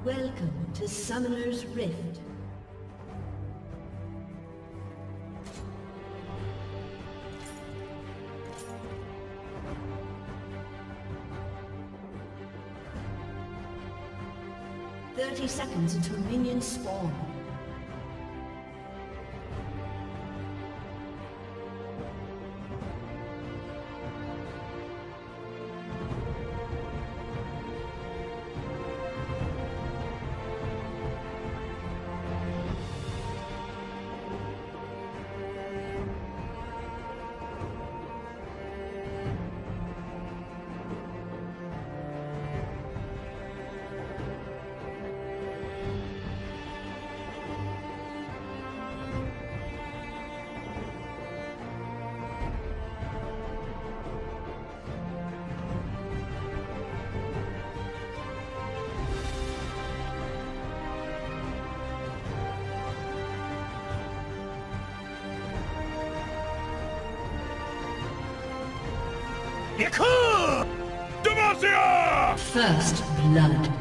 Welcome to Summoner's Rift. Seconds until minions spawn. First blood.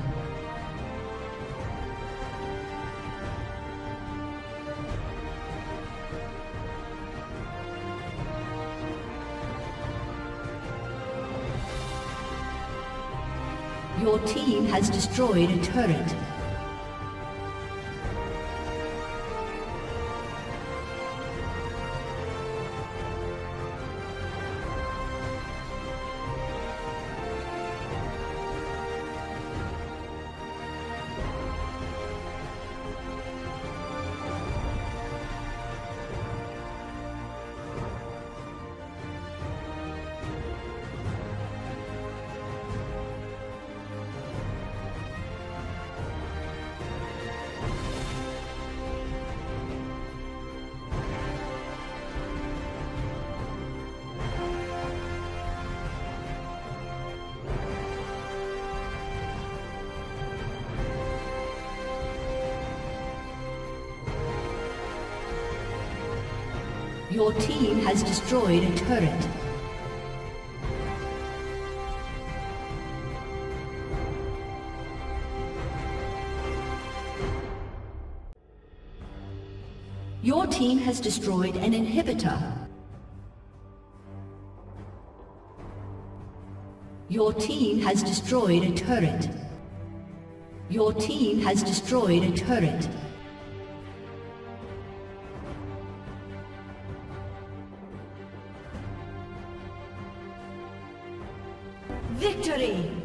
Your team has destroyed a turret. Your team has destroyed a turret. Your team has destroyed an inhibitor. Your team has destroyed a turret. Your team has destroyed a turret. Victory!